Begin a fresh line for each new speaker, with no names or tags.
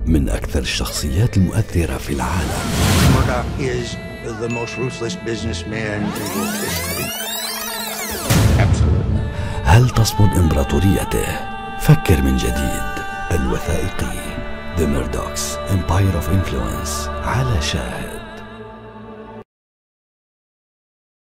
من أكثر الشخصيات المؤثرة في العالم.
Murdoch is the most ruthless businessman in world history.
Absolutely.
هل تصمد إمبراطوريته؟ فكر من جديد. الوثائقي The Murdochs Empire of Influence على شاهد.